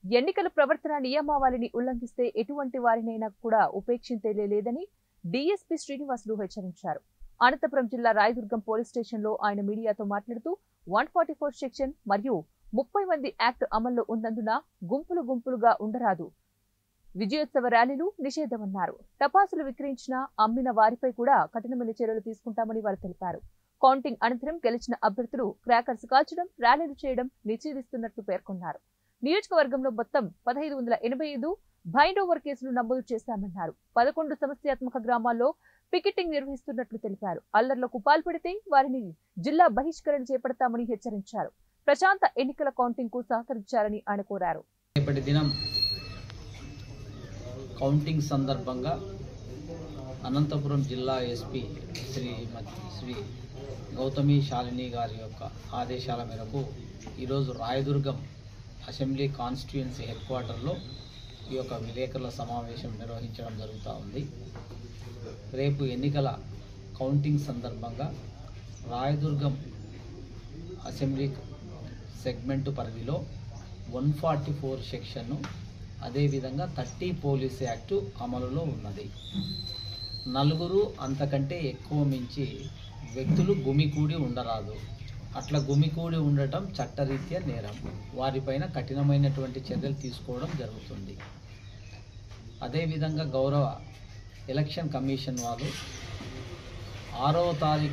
ఎన్నికల ప్రవర్తన నియమావళిని ఉల్లంఘిస్తే ఎటువంటి వారినైనా కూడా ఉపేక్షించేదే లేదని డీఎస్పీ శ్రీనివాసులు హెచ్చరించారు. అనంతపురం జిల్లా రాయదుర్గం పోలీస్ స్టేషన్లో ఆయన మీడియాతో మాట్లాడుతూ 144 సెక్షన్ మరియు 30 మంది యాక్ట్ అమల్లో ఉన్నందున గుంపులుగా ఉండరాదు. విజయోత్సవ ర్యాలీలు నిషేధమన్నారు. టపాసులు విక్రయించిన అమ్మిన వారిపై కూడా కఠినమైన చర్యలు తీసుకుంటామని వారు తెలిపారు. కౌంటింగ్ అనంతరం గెలిచిన అభ్యర్థులు క్రాకర్స్ కాల్చడం, ర్యాలీలు చేయడం నిషేధిస్తున్నట్లు పేర్కొన్నారు. నియోజకవర్గంలో మొత్తం 1585 బైండ్ ఓవర్ కేసులు నమోదు చేశామన్నారు. 11 సమస్యాత్మక గ్రామాల్లో పికెటింగ్ నిర్వహిస్తున్నట్లు తెలిపారు. అల్లర్లకు పాల్పడితే వారిని జిల్లా బహిష్కరణ చేపడతామని హెచ్చరించారు. ప్రశాంత ఎన్నికల కౌంటింగ్ కు సహకరించాలని ఆయన కోరారు. రేపటి దినం కౌంటింగ్ సందర్భంగా అనంతపురం జిల్లా ఎస్పీ శ్రీ గౌతమి శాలిని గారి యొక్క ఆదేశాల మేరకు ఈరోజు రాయదుర్గం అసెంబ్లీ కాన్స్టిట్యుయెన్సీ హెడ్ క్వార్టర్లో ఈ యొక్క విలేకరుల సమావేశం నిర్వహించడం జరుగుతూ ఉంది. రేపు ఎన్నికల కౌంటింగ్ సందర్భంగా రాయదుర్గం అసెంబ్లీ సెగ్మెంట్ పరిధిలో 144 సెక్షన్ను, అదేవిధంగా 30 పోలీస్ యాక్టు అమలులో ఉన్నది. 4 అంతకంటే ఎక్కువ మించి వ్యక్తులు గుమికూడి ఉండరాదు. అట్లా గుమికూడి ఉండటం చట్టరీత్యా నేరం. వారిపైన కఠినమైనటువంటి చర్యలు తీసుకోవడం జరుగుతుంది. అదేవిధంగా గౌరవ ఎలక్షన్ కమిషన్ వాళ్ళు 6వ తారీఖు